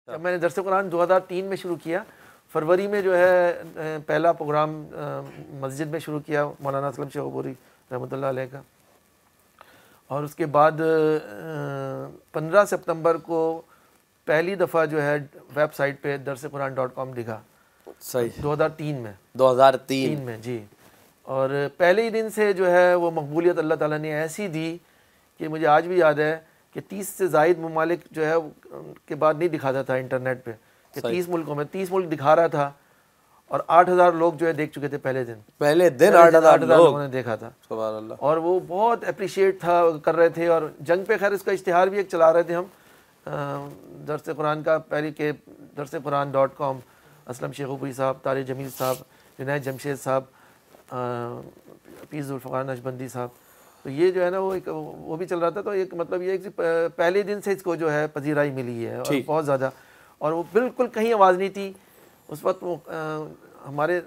जब मैंने दरस कुरान 2003 में शुरू किया, फरवरी में जो है पहला प्रोग्राम मस्जिद में शुरू किया मौलाना असलम शेख अबूरी रहमतुल्लाह अलैह का, और उसके बाद 15 सितंबर को पहली दफ़ा जो है वेबसाइट पे darsequran.com दिखा। सही। 2003 में जी। और पहले ही दिन से जो है वो मकबूलियत अल्लाह ताला ने ऐसी दी कि मुझे आज भी याद है कि 30 से ज़ायद ममालिक जो है के बाद नहीं दिखाता था इंटरनेट पे कि 30 मुल्कों में 30 मुल्क दिखा रहा था, और 8000 लोग जो है देख चुके थे पहले दिन 8000 लोगों ने देखा था। सुभान अल्लाह। और वो बहुत अप्रिशिएट था कर रहे थे। और जंग पे खैर इसका इश्तिहार भी एक चला रहे थे हम, दरस कुरान का पहले के darsequran.com, असलम शेख अबूरी साहब, तारिक जमील साहब, जुनैद जमशेद साहब, पीर जुल्फ़िकार नक्शबंदी साहब, तो ये जो है ना वो भी चल रहा था। तो एक मतलब ये कि पहले दिन से इसको जो है पजीराई मिली है और बहुत ज़्यादा, और वो बिल्कुल कहीं आवाज़ नहीं थी उस वक्त। हमारे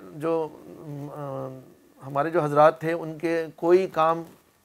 जो हजरात थे उनके कोई काम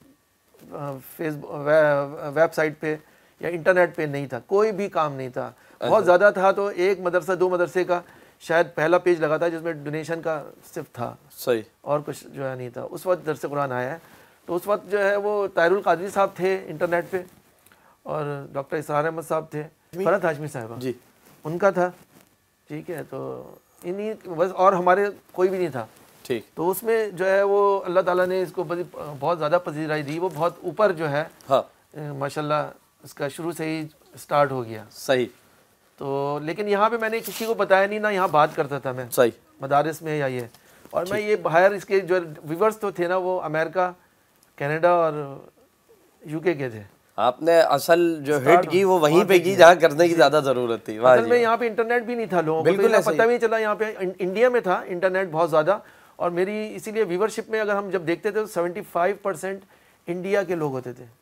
फेसबुक वेबसाइट पे या इंटरनेट पे नहीं था, कोई भी काम नहीं था। बहुत ज़्यादा था तो एक मदरसा 2 मदरसे का शायद पहला पेज लगा था जिसमें डोनेशन का सिर्फ था, सही, और कुछ जो है नहीं था। उस वक्त दरस कुरान आया है, तो उस वक्त जो है वो ताहिरुल कादरी साहब थे इंटरनेट पे, और डॉक्टर इसरार अहमद साहब थे, फरहत हाशमी साहब जी उनका था, ठीक है। तो इन्हीं बस, और हमारे कोई भी नहीं था, ठीक। तो उसमें जो है वो अल्लाह ताला ने इसको बहुत ज़्यादा पजीराई दी, वो बहुत ऊपर जो है माशाल्लाह इसका शुरू से ही स्टार्ट हो गया। सही। तो लेकिन यहाँ पे मैंने किसी को बताया नहीं ना, यहाँ बात करता था मैं सही मदारिस में या ये, और मैं ये बाहर इसके जो व्यूवर्स तो थे ना वो अमेरिका, कनाडा और यूके के थे। आपने असल जो हिट की वो वहीं पे की जहाँ करने की ज़्यादा ज़रूरत थी। असल में यहाँ पे इंटरनेट भी नहीं था लोगों को, बिल्कुल पता भी नहीं चला। यहाँ पे इंडिया में था इंटरनेट बहुत ज़्यादा, और मेरी इसीलिए व्यूवरशिप में अगर हम जब देखते थे तो 75% इंडिया के लोग होते थे,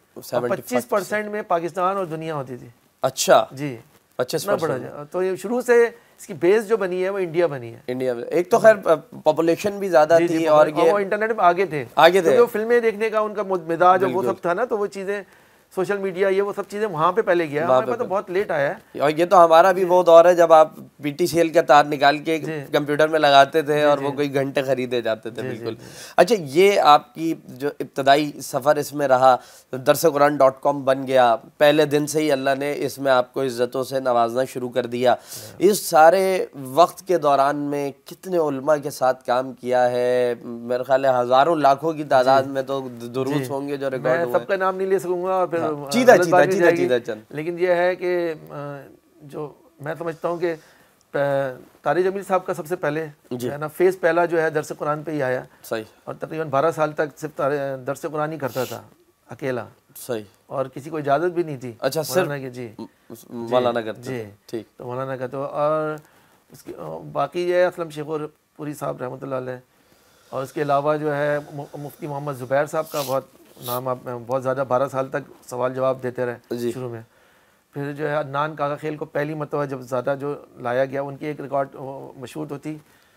25% में पाकिस्तान और दुनिया होती थी। अच्छा जी, 25% बड़ा। तो ये शुरू से इसकी बेस जो बनी है वो इंडिया बनी है। इंडिया में एक तो खैर पॉपुलेशन भी ज्यादा थी, और ये वो इंटरनेट में आगे थे तो जो फिल्में देखने का उनका मिजाज और वो सब था ना, तो वो चीज़ें सोशल मीडिया ये वो सब चीज़ें वहाँ पे पहले गया, हमारे पास तो बहुत लेट आया है। और ये तो हमारा भी वो दौर है जब आप PTCL का तार निकाल के कंप्यूटर में लगाते थे और वो कोई घंटे खरीदे जाते थे। बिल्कुल। अच्छा, ये आपकी जो इब्तदाई सफ़र इसमें रहा, darsequran.com बन गया, पहले दिन से ही अल्लाह ने इसमें आपको इज़्ज़तों से नवाजना शुरू कर दिया। इस सारे वक्त के दौरान में कितने उलमा के साथ काम किया है? मेरे ख्याल है हज़ारों लाखों की तादाद में तो दुरूद होंगे जो रिकॉर्ड हुए। सबका नाम नहीं ले सकूंगा और फिर चीदा चंद, लेकिन ये है कि जो मैं समझता हूँ कि तारिक जमील साहब का सबसे पहले है ना फेस पहला जो है दरस कुरान पे ही आया। सही। और तकरीबन 12 साल तक सिर्फ दरस कुरान ही करता था अकेला। सही। और किसी को इजाज़त भी नहीं थी। अच्छा, सिर्फ जी मौलाना करते जी, ठीक। तो मौलाना का तो, और उसकी बाकी ये असलम शेख पूरी साहब रहमतुल्लाह अलैह, और उसके अलावा जो है मुफ्ती मोहम्मद ज़ुबैर साहब का बहुत नाम, आप बहुत ज़्यादा 12 साल तक सवाल जवाब देते रहे शुरू में। फिर जो है अदनान काका खेल को पहली मरतबा जब ज़्यादा जो लाया गया, उनकी एक रिकॉर्ड मशहूर तो थी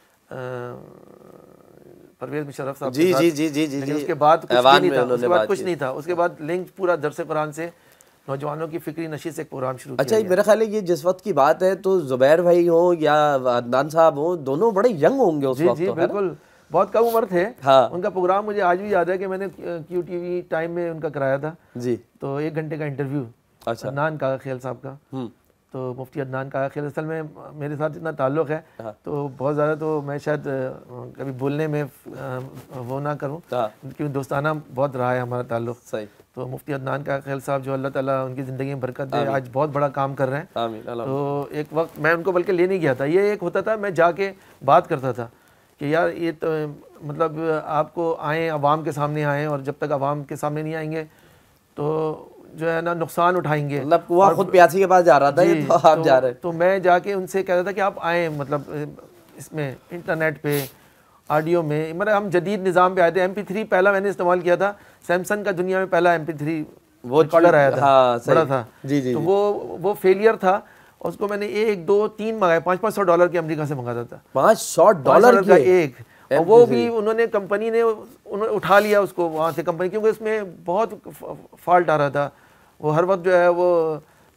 परवेज़ मुशर्रफ साहब जी जी जी जी जी, लेकिन उसके बाद कुछ नहीं था, उसके बाद कुछ नहीं था। उसके बाद लिंक पूरा दरस कुरान से नौजवानों की फिक्री नशी से एक प्रोग्राम शुरू किया। अच्छा, मेरा ख्याल है ये जिस वक्त की बात है तो ज़ुबैर भाई हो या अदनान साहब हो, दोनों बड़े यंग होंगे उस वक्त। जी बिल्कुल, बहुत कम उम्र थे। हाँ। उनका प्रोग्राम मुझे आज भी याद है कि मैंने QTV टाइम में उनका कराया था जी, तो 1 घंटे का इंटरव्यू। अच्छा। अदनान काका खेल साहब का, तो मुफ्ती अदनान काका खेल असल में मेरे साथ इतना ताल्लुक़ है तो बहुत ज़्यादा तो मैं शायद कभी बोलने में वो ना करूँ, क्योंकि दोस्ताना बहुत रहा है हमारा ताल्लुक़। सही। तो मुफ्ती अदनान काका खेल साहब जो अल्लाह ताला उनकी ज़िंदगी में बरकत दे, आज बहुत बड़ा काम कर रहे हैं। आमीन। तो एक वक्त मैं उनको बल्कि लेने गया था, ये एक होता था मैं जाके बात करता था कि यार ये तो मतलब आपको आएँ, अवाम के सामने आएँ, और जब तक अवाम के सामने नहीं आएंगे तो जो है ना नुकसान उठाएंगे। मतलब वो खुद प्यासी के पास जा रहा था, ये तो आप जा रहे हैं। तो मैं जाके उनसे कहता था कि आप आएँ, मतलब इसमें इंटरनेट पे ऑडियो में, मतलब हम जदीद निज़ाम पे आए थे। MP3 पहला मैंने इस्तेमाल किया था, सैमसंग का दुनिया में पहला MP3 वो रिकॉर्डर आया था। हाँ, बड़ा था जी जी। तो वो फेलियर था, उसको मैंने 1, 2, 3 मंगाए, $500 $500 के अमेरिका से मंगाता था। $500 का एक, और वो भी उन्होंने कंपनी ने उन्होंने उठा लिया उसको वहाँ से कंपनी, क्योंकि उसमें बहुत फॉल्ट आ रहा था। वो हर वक्त जो है वो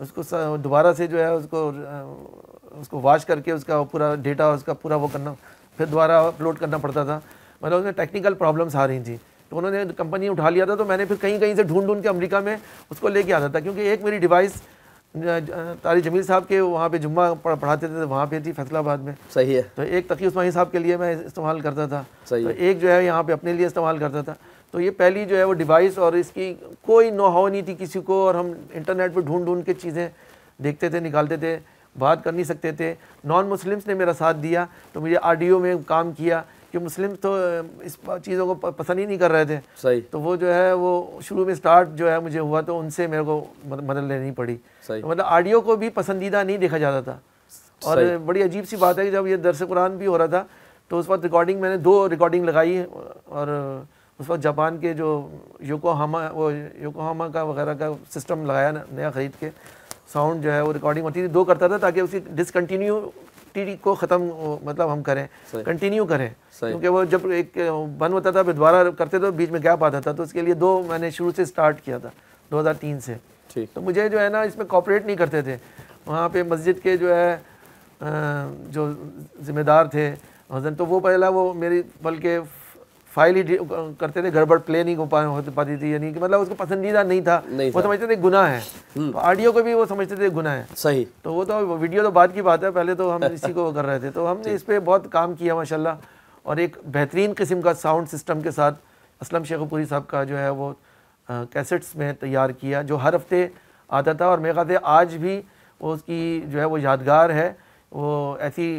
उसको दोबारा से जो है उसको वॉश करके उसका पूरा डेटा उसका पूरा वो करना, फिर दोबारा अपलोड करना पड़ता था। मतलब उसमें टेक्निकल प्रॉब्लम्स आ रही थी, तो उन्होंने कंपनी उठा लिया था। तो मैंने फिर कहीं कहीं से ढूंढ के अमेरिका में उसको लेके आता था, क्योंकि एक मेरी डिवाइस तारी जमील साहब के वहाँ पे जुम्मा पढ़ाते थे, वहाँ पे थी फैसलाबाद में। सही है। तो एक तकी उस्मानी साहब के लिए मैं इस्तेमाल करता था, तो एक जो है यहाँ पे अपने लिए इस्तेमाल करता था। तो ये पहली जो है वो डिवाइस, और इसकी कोई नो हाउ नहीं थी किसी को, और हम इंटरनेट पे ढूंढ के चीज़ें देखते थे, निकालते थे, बात कर नहीं सकते थे। नॉन मुस्लिम्स ने मेरा साथ दिया, तो मुझे ऑडियो में काम किया कि मुस्लिम तो इस चीज़ों को पसंद ही नहीं कर रहे थे। सही। तो वो जो है वो शुरू में स्टार्ट जो है मुझे हुआ, तो उनसे मेरे को मदद लेनी पड़ी। तो मतलब ऑडियो को भी पसंदीदा नहीं देखा जाता था। और बड़ी अजीब सी बात है कि जब ये दरस कुरान भी हो रहा था, तो उस वक्त रिकॉर्डिंग मैंने 2 रिकॉर्डिंग लगाई, और उस वक्त जापान के जो योकोहामा का वगैरह का सिस्टम लगाया नया ख़रीद के, साउंड जो है वो रिकॉर्डिंग होती थी 2 करता था, ताकि उसकी डिसकंटिन्यूटी को ख़त्म मतलब हम करें, कंटिन्यू करें, क्योंकि वो जब एक बंद होता था फिर दोबारा करते तो बीच में गैप आता था। तो उसके लिए 2 मैंने शुरू से स्टार्ट किया था 2003 से। तो मुझे जो है ना इसमें कॉपरेट नहीं करते थे। वहाँ पे मस्जिद के जो है जो ज़िम्मेदार थे हज़रत, तो वो पहला वो मेरी बल्कि फाइल ही करते थे, गड़बड़ प्ले नहीं हो पाती थी, यानी कि मतलब उसको पसंदीदा नहीं था, वो समझते थे गुनाह है। तो ऑडियो को भी वो समझते थे गुनाह है। सही। तो वो तो वीडियो तो बाद की बात है, पहले तो हम इसी को कर रहे थे। तो हमने इस पर बहुत काम किया माशाल्लाह, और एक बेहतरीन किस्म का साउंड सिस्टम के साथ असलम शेखुपुरी साहब का जो है वो कैसेट्स में तैयार किया, जो हर हफ्ते आता था। और मेरे ख्याल से आज भी वो उसकी जो है वो यादगार है। वो ऐसी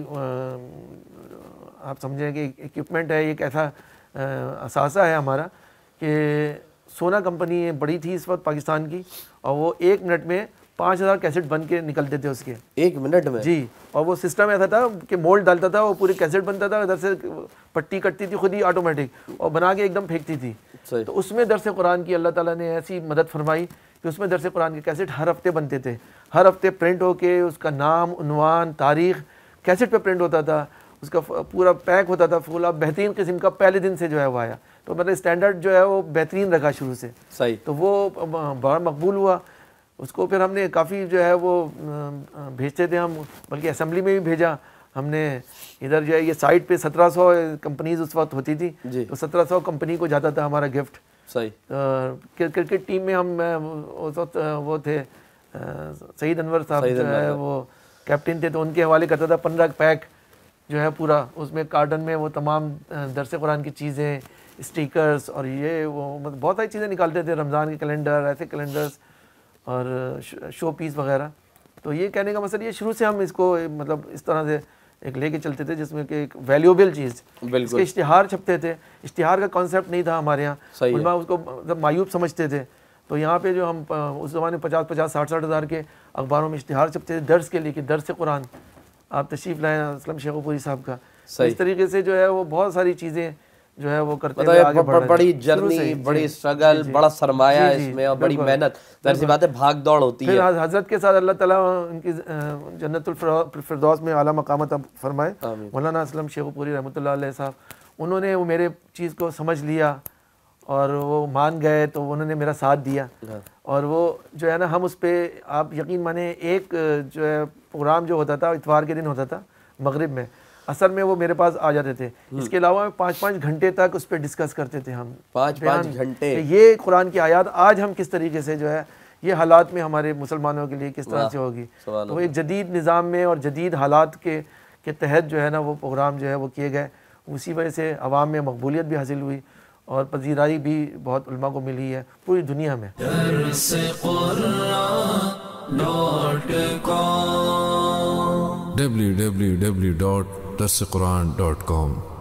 आप समझें कि इक्विपमेंट है, एक ऐसा असासा है हमारा कि सोना कंपनी बड़ी थी इस वक्त पाकिस्तान की, और वो 1 मिनट में 5000 कैसेट बन के निकलते थे उसके 1 मिनट में जी। और वो सिस्टम ऐसा था कि मोल्ड डालता था, वो पूरी कैसेट बनता था, इधर से पट्टी कटती थी खुद ही ऑटोमेटिक, और बना के एकदम फेंकती थी। तो उसमें दरस कुरान की अल्लाह ताला ने ऐसी मदद फरमाई कि उसमें दरस कुरान के कैसेट हर हफ्ते बनते थे, हर हफ्ते प्रिंट होके उसका नाम, उन्वान, तारीख़ कैसेट पे प्रिंट होता था, उसका पूरा पैक होता था फूल। अब बेहतरीन किस्म का पहले दिन से जो है वो आया, तो मतलब स्टैंडर्ड जो है वो बेहतरीन रखा शुरू से। सही। तो वो बड़ा मकबूल हुआ। उसको फिर हमने काफ़ी जो है वो भेजते थे हम, बल्कि असेंबली में भी भेजा हमने। इधर जो है ये साइट पे 1700 कंपनीज उस वक्त होती थी, तो 1700 कंपनी को जाता था हमारा गिफ्ट। सही। क्रिकेट टीम में हम उस वक्त वो थे सईद अनवर साहब जो है वो कैप्टन थे, तो उनके हवाले करता था 15 पैक जो है पूरा, उसमें कार्टन में वो तमाम दरस कुरान की चीज़ें, स्टिकर्स और ये वो मतलब बहुत सारी चीज़ें निकालते थे, रमज़ान के कैलेंडर, ऐसे कैलेंडर्स और शो पीस वगैरह। तो ये कहने का मतलब ये शुरू से हम इसको मतलब इस तरह से एक लेके चलते थे, जिसमें कि एक वैल्यूएबल चीज़, इसके इश्तिहार छपते थे। इश्तिहार का कॉन्सेप्ट नहीं था हमारे यहाँ, उनमें उसको मतलब मायूब समझते थे। तो यहाँ पे जो हम उस ज़माने 50-50, 60-60 हज़ार के अखबारों में इश्तिहार छपते थे दर्स के लिए कि दर्स कुरान आप तशरीफ़ लाएँ असलम शेखुपुरी साहब का। इस तरीके से जो है वो बहुत सारी चीज़ें जो है वो करते हैं, आगे बढ़ रहे हैं। बड़ी जर्नी, बड़ी स्ट्रगल, बड़ा सरमाया इसमें और बड़ी मेहनत, ज़ाहिर-सी बात है भाग दौड़ होती है। हज़रत के साथ अल्लाह ताला उनकी जन्नतुल फिरदौस में आला मकामत फरमाए। मौलाना असलम शेखुपुरी रहमतुल्लाह अलैह साहब, उन्होंने वो मेरे चीज़ को समझ लिया और वो मान गए, तो उन्होंने मेरा साथ दिया। और वो जो है ना, हम उस पर आप यकीन माने, एक जो है प्रोग्राम जो होता था इतवार के दिन होता था मगरिब में, असर में वो मेरे पास आ जाते थे। इसके अलावा 5-5 घंटे तक उस पर डिस्कस करते थे हम, 5-5 घंटे। ये कुरान की आयत आज हम किस तरीके से जो है ये हालात में हमारे मुसलमानों के लिए किस तरह से होगी। तो एक जदीद निज़ाम में और जदीद हालात के तहत जो है ना वो प्रोग्राम जो है वो किए गए। उसी वजह से अवाम में मकबूलियत भी हासिल हुई और पजीराई भी बहुत उलमा को मिली है पूरी दुनिया में। www.darsequran.com